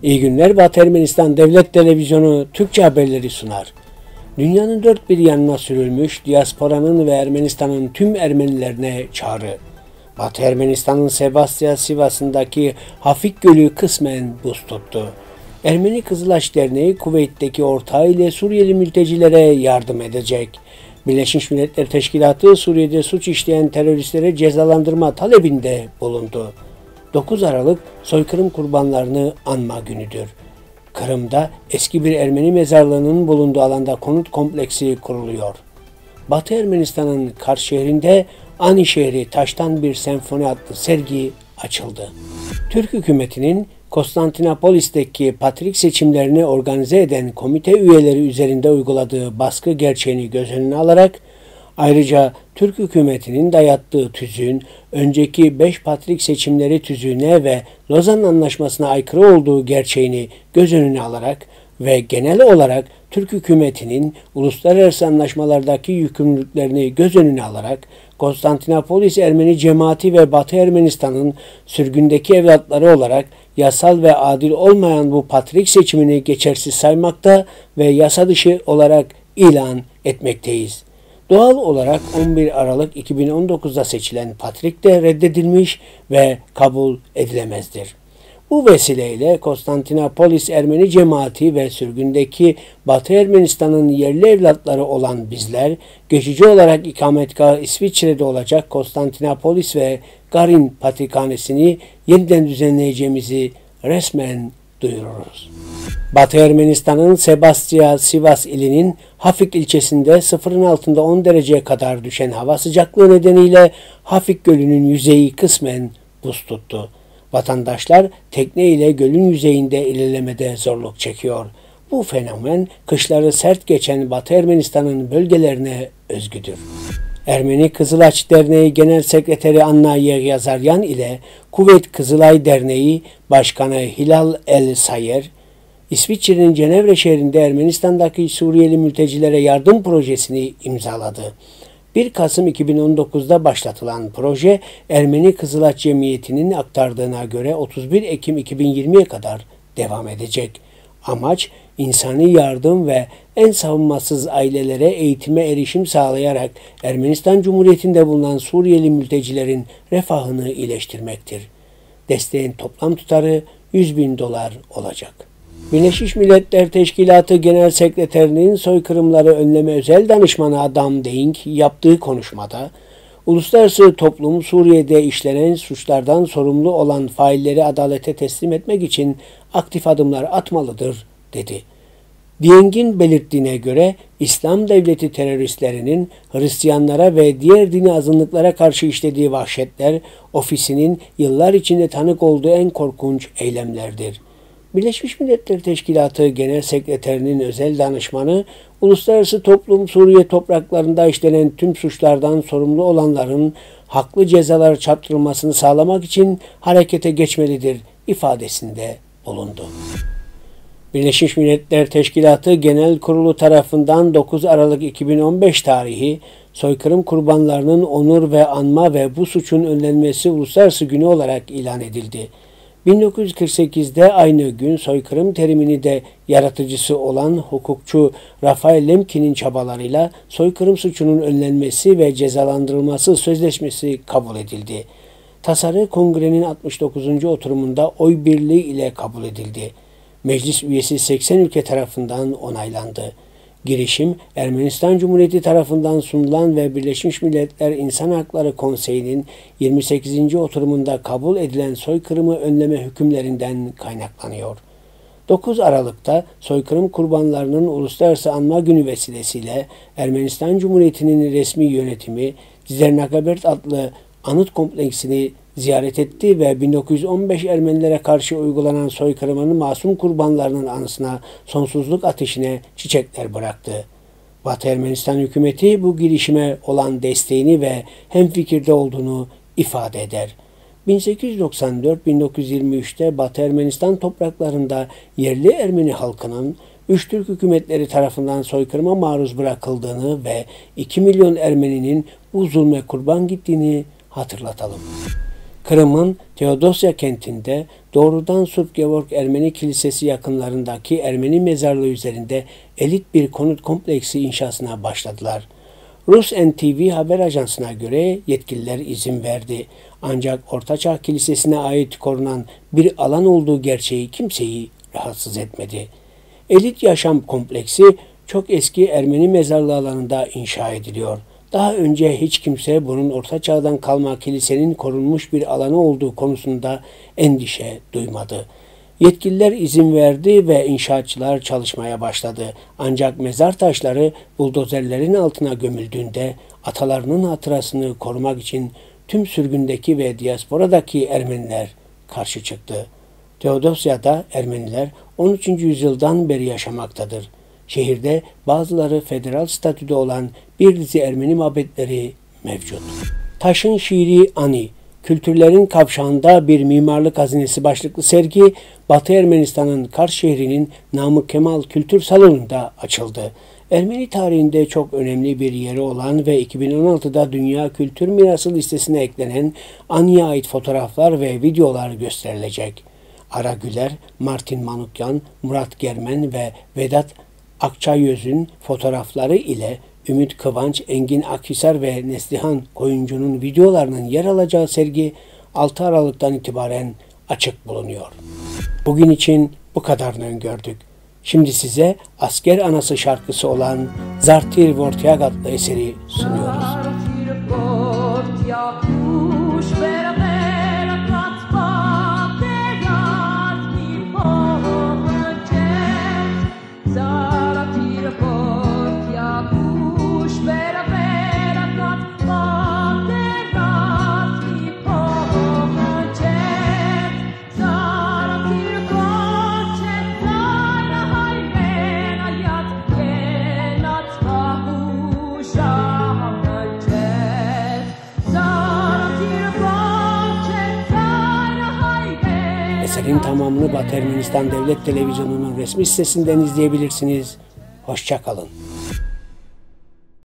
İyi günler, Batı Ermenistan Devlet Televizyonu Türkçe haberleri sunar. Dünyanın dört bir yanına sürülmüş diasporanın ve Ermenistan'ın tüm Ermenilerine çağrı. Batı Ermenistan'ın Sebastya Sivas'ındaki Hafik Gölü kısmen buz tuttu. Ermeni Kızılaç Derneği Kuveyt'teki ortağı ile Suriyeli mültecilere yardım edecek. Birleşmiş Milletler Teşkilatı Suriye'de suç işleyen teröristlere cezalandırma talebinde bulundu. 9 Aralık soykırım kurbanlarını anma günüdür. Kırım'da eski bir Ermeni mezarlığının bulunduğu alanda konut kompleksi kuruluyor. Batı Ermenistan'ın Kars şehrinde Ani şehri taştan bir senfoni adlı sergi açıldı. Türk hükümetinin Konstantinopolis'teki patrik seçimlerini organize eden komite üyeleri üzerinde uyguladığı baskı gerçeğini göz önüne alarak ayrıca Türk hükümetinin dayattığı tüzüğün önceki 5 patrik seçimleri tüzüğüne ve Lozan Anlaşması'na aykırı olduğu gerçeğini göz önüne alarak ve genel olarak Türk hükümetinin uluslararası anlaşmalardaki yükümlülüklerini göz önüne alarak Konstantinopolis Ermeni cemaati ve Batı Ermenistan'ın sürgündeki evlatları olarak yasal ve adil olmayan bu patrik seçimini geçersiz saymakta ve yasa dışı olarak ilan etmekteyiz. Doğal olarak 11 Aralık 2019'da seçilen patrik de reddedilmiş ve kabul edilemezdir. Bu vesileyle Konstantinopolis Ermeni cemaati ve sürgündeki Batı Ermenistan'ın yerli evlatları olan bizler, geçici olarak ikametgahı İsviçre'de olacak Konstantinopolis ve Garin Patrikhanesi'ni yeniden düzenleyeceğimizi resmen duyururuz. Batı Ermenistan'ın Sebastya Sivas ilinin Hafik ilçesinde sıfırın altında 10 dereceye kadar düşen hava sıcaklığı nedeniyle Hafik Gölü'nün yüzeyi kısmen buz tuttu. Vatandaşlar tekne ile gölün yüzeyinde ilerlemede zorluk çekiyor. Bu fenomen kışları sert geçen Batı Ermenistan'ın bölgelerine özgüdür. Ermeni Kızılaç Derneği Genel Sekreteri Anna Yeryazaryan ile Kuveyt Kızılay Derneği Başkanı Hilal El Sayer, İsviçre'nin Cenevre şehrinde Ermenistan'daki Suriyeli mültecilere yardım projesini imzaladı. 1 Kasım 2019'da başlatılan proje, Ermeni Kızılaç Cemiyeti'nin aktardığına göre 31 Ekim 2020'ye kadar devam edecek. Amaç, insani yardım ve en savunmasız ailelere eğitime erişim sağlayarak Ermenistan Cumhuriyeti'nde bulunan Suriyeli mültecilerin refahını iyileştirmektir. Desteğin toplam tutarı $100.000 olacak. Birleşmiş Milletler Teşkilatı Genel Sekreterinin soykırımları önleme özel danışmanı Adam Denk yaptığı konuşmada, uluslararası toplum Suriye'de işlenen suçlardan sorumlu olan failleri adalete teslim etmek için aktif adımlar atmalıdır, dedi. Deng'in belirttiğine göre İslam Devleti teröristlerinin Hristiyanlara ve diğer dini azınlıklara karşı işlediği vahşetler ofisinin yıllar içinde tanık olduğu en korkunç eylemlerdir. Birleşmiş Milletler Teşkilatı Genel Sekreterinin özel danışmanı, uluslararası toplum Suriye topraklarında işlenen tüm suçlardan sorumlu olanların haklı cezalar çarptırılmasını sağlamak için harekete geçmelidir ifadesinde bulundu. Birleşmiş Milletler Teşkilatı Genel Kurulu tarafından 9 Aralık 2015 tarihi soykırım kurbanlarının onur ve anma ve bu suçun önlenmesi uluslararası günü olarak ilan edildi. 1948'de aynı gün soykırım terimini de yaratıcısı olan hukukçu Rafael Lemkin'in çabalarıyla soykırım suçunun önlenmesi ve cezalandırılması sözleşmesi kabul edildi. Tasarı Kongre'nin 69. oturumunda oy birliği ile kabul edildi. Meclis üyesi 80 ülke tarafından onaylandı. Girişim, Ermenistan Cumhuriyeti tarafından sunulan ve Birleşmiş Milletler İnsan Hakları Konseyi'nin 28. oturumunda kabul edilen soykırımı önleme hükümlerinden kaynaklanıyor. 9 Aralık'ta soykırım kurbanlarının Uluslararası Anma Günü vesilesiyle Ermenistan Cumhuriyeti'nin resmi yönetimi Zernagabert adlı anıt kompleksini ziyaret etti ve 1915 Ermenilere karşı uygulanan soykırımın masum kurbanlarının anısına sonsuzluk ateşine çiçekler bıraktı. Batı Ermenistan hükümeti bu girişime olan desteğini ve hemfikirde olduğunu ifade eder. 1894-1923'te Batı Ermenistan topraklarında yerli Ermeni halkının 3 Türk hükümetleri tarafından soykırıma maruz bırakıldığını ve 2 milyon Ermeninin bu zulme kurban gittiğini hatırlatalım. Kırım'ın Teodosya kentinde doğrudan Subgevorg Ermeni Kilisesi yakınlarındaki Ermeni mezarlığı üzerinde elit bir konut kompleksi inşasına başladılar. Rus NTV haber ajansına göre yetkililer izin verdi. Ancak Ortaçağ Kilisesi'ne ait korunan bir alan olduğu gerçeği kimseyi rahatsız etmedi. Elit yaşam kompleksi çok eski Ermeni mezarlığı alanında inşa ediliyor. Daha önce hiç kimse bunun Orta Çağ'dan kalma kilisenin korunmuş bir alanı olduğu konusunda endişe duymadı. Yetkililer izin verdi ve inşaatçılar çalışmaya başladı. Ancak mezar taşları buldozerlerin altına gömüldüğünde atalarının hatırasını korumak için tüm sürgündeki ve diasporadaki Ermeniler karşı çıktı. Teodosya'da Ermeniler 13. yüzyıldan beri yaşamaktadır. Şehirde bazıları federal statüde olan bir dizi Ermeni mabetleri mevcut. Taşın Şiiri Ani, Kültürlerin Kavşağında Bir Mimarlık Hazinesi başlıklı sergi, Batı Ermenistan'ın Kars şehrinin Namık Kemal Kültür Salonu'nda açıldı. Ermeni tarihinde çok önemli bir yeri olan ve 2016'da Dünya Kültür Mirası listesine eklenen Ani'ye ait fotoğraflar ve videolar gösterilecek. Ara Güler, Martin Manukyan, Murat Germen ve Vedat Akçayöz'ün fotoğrafları ile Ümit Kıvanç, Engin Akhisar ve Neslihan Koyuncu'nun videolarının yer alacağı sergi 6 Aralık'tan itibaren açık bulunuyor. Bugün için bu kadarını öngördük. Şimdi size Asker Anası şarkısı olan Zartir Vortiag adlı eseri sunuyoruz. Eserin tamamını Batı Ermenistan Devlet Televizyonu'nun resmi sitesinden izleyebilirsiniz. Hoşça kalın.